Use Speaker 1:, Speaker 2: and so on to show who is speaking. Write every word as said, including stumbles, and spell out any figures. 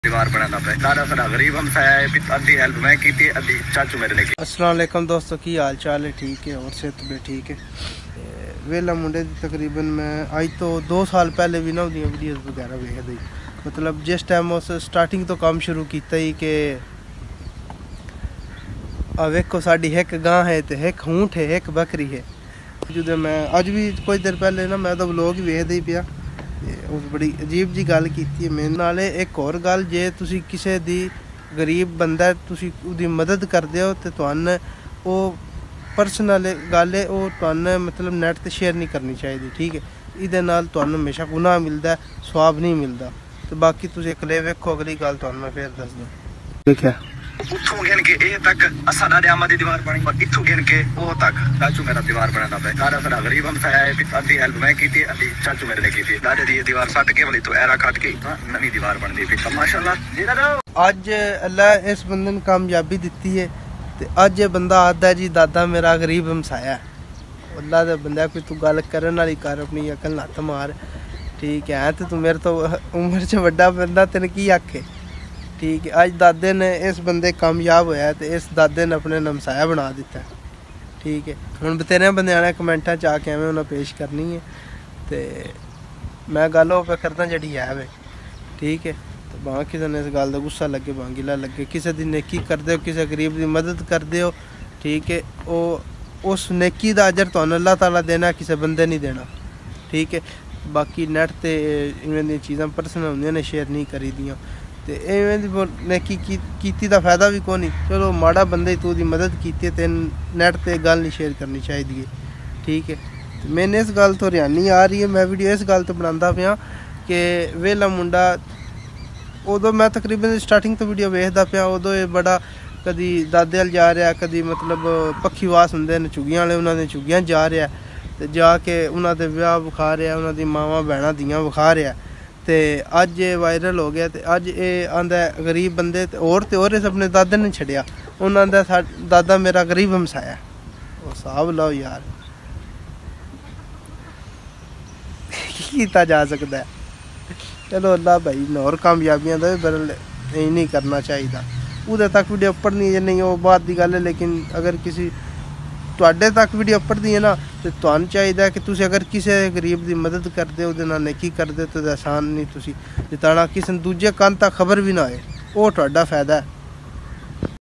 Speaker 1: दीवार बनाना पे सारा सारा गरीब हम साया है, अद्धी हेल्प मैं की थी, अद्धी चाचू मेरे ने की।
Speaker 2: अस्सलाम वालेकुम दोस्तों, की हाल चाल है? ठीक है और सेहत भी ठीक है। वेला मुंडे तकरीबन मैं आज तो दो साल पहले भी ना उदियां वीडियोस वगैरह वेख दी, मतलब जिस टाइम उस स्टार्टिंग तो काम शुरू किया ही कि आ वेखो साड़ी एक गां है तो एक ऊँट है एक बकरी है। जो मैं अज भी कुछ देर पहले ना मैं तो व्लॉग वेख ही पिया, उस बड़ी अजीब जी गल की मेरे नाल। एक होर गल, जे तुसी किसी दी गरीब बंदा तुसी उदी मदद करदे हो तो तुहानू वो पर्सनल गल है, वो तुहानू मतलब नैट ते शेयर नहीं करनी चाहिए, ठीक है। इहदे नाल तुहानू हमेशा गुनाह मिलता, सवाब नहीं मिलता। तो बाकी तुसी अगले वेखो, अगली गल तुहानू मैं फिर दस दूँ। देखिए
Speaker 1: उठो गिन के ए तक असा दादे आमा दी दीवार बनी, और इथों गिन के वो तक चाचू मेरा दीवार बनाना पे सारा सारा गरीब हम साया है, अद्धी हेल्प मैं की थी, अद्धी चाचू मेरे ने की थी। दादे दी दीवार सट के वाली तो एरा काट के नवी दीवार बन दी थी। माशाल्लाह
Speaker 2: अज अल्लाह इस बंदे ने कामयाबी दी है। तो अज ये बंदा आता है जी दादा मेरा गरीब हमसाया है। अल्लाह का बंदा कोई तू गल करने वाली कर, अपनी अकल हत्थ मार, ठीक है। तो तू मेरे तो उम्र च बड़ा बंदा, तेन की आखे, ठीक है। अज दादे ने इस बंदे कामयाब होया तो इस दादे ने अपने हमसाया बना दिता है, ठीक है। हुण बतेरे बंदे ने कमेंटा च आके एवं उन्हें पेश करनी है, तो मैं गल वो पे करदा जी है वे, ठीक है। तो भां किसी ने इस गल का गुस्सा लगे, भां गिला लगे, किसी की नेकी करते हो, किसी गरीब की मदद करते हो, ठीक है। वो उस नेकी का अजर तुहानू अल्लाह ताला देना, किसी बंदे नहीं देना, ठीक है। बाकी नैट ते इवें दी चीज़ां पर्सनल होंदियां ने, शेयर नहीं करी दियां। तो इवें दी नेकी कीती दा फायदा भी कोई नहीं। चलो माड़ा बंदे तू दी मदद की ते नैट ते गल नहीं शेयर करनी चाहिए, ठीक है। तो मैंने इस गल तो हरियाणी आ रही है, मैं वीडियो इस गल तो बनाता पाया कि वेला मुंडा उदों मैं तकरीबन स्टार्टिंग तो वीडियो वेखदा पाया, उदों ये बड़ा कदी दादे वाल जा रहा, कदी मतलब पक्खी वास होंदे ने चुगियां वाले, उन्होंने चुगियां जा रहा, तो जाके उन्होंने ब्याह विखा रहा, उन्होंने मावां भैणां दियां विखा रहा। तो अज ये वायरल हो गया, तो अज ये आंदा गरीब बंदे और तो और इस अपने दादे ने छड़िया, उन्होंने दादा मेरा गरीब हमसाया। वो हिसाब लाओ यार, किया जा सकता है। चलो अल्लाह भाई होर कामयाबियां दे, पर यही नहीं करना चाहिए। उदे तक वीडियो पढ़नी है नहीं, वो बात की गल है। लेकिन अगर किसी तुहाडे तक वीडियो पढ़ती है ना, तो तुहानू चाहिए कि तुसी अगर किसी गरीब की मदद करते हो, नाल नेकी करते, तो आसान नहीं तुसी जिताना, किसी दूजे कान तक खबर भी ना आए, वो तुहाडा फायदा है।